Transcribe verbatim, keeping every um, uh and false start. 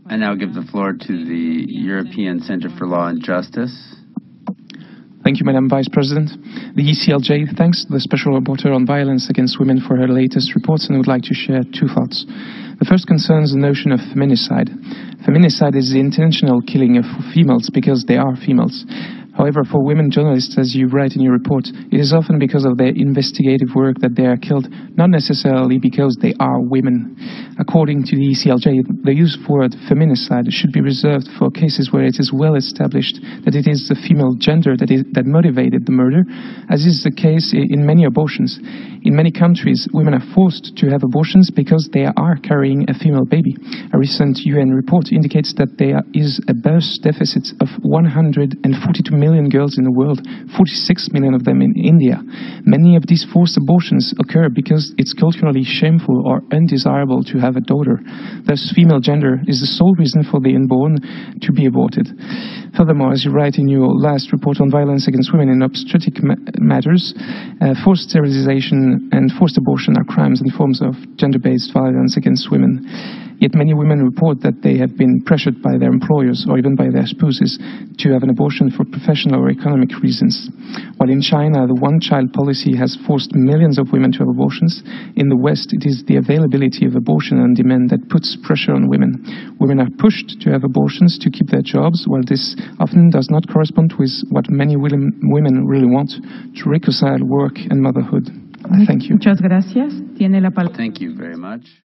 I now give the floor to the European Centre for Law and Justice. Thank you, Madam Vice President. The E C L J thanks the Special Rapporteur on Violence Against Women for her latest reports and would like to share two thoughts. The first concerns the notion of feminicide. Feminicide is the intentional killing of females because they are females. However, for women journalists, as you write in your report, it is often because of their investigative work that they are killed, not necessarily because they are women. According to the E C L J, the use of the word feminicide should be reserved for cases where it is well established that it is the female gender that, is, that motivated the murder, as is the case in many abortions. In many countries, women are forced to have abortions because they are carrying a female baby. A recent U N report indicates that there is a birth deficit of one hundred forty-two million girls in the world, forty-six million of them in India. Many of these forced abortions occur because it's culturally shameful or undesirable to have a daughter. Thus, female gender is the sole reason for the unborn to be aborted. Furthermore, as you write in your last report on violence against women in obstetric ma matters, uh, forced sterilization and forced abortion are crimes and forms of gender-based violence against women. Yet many women report that they have been pressured by their employers or even by their spouses to have an abortion for professional or economic reasons. While in China, the one-child policy has forced millions of women to have abortions, in the West, it is the availability of abortion on demand that puts pressure on women. Women are pushed to have abortions to keep their jobs, while this often does not correspond with what many women really want, to reconcile work and motherhood. Thank you. Muchas gracias. Tiene la palabra. Thank you very much.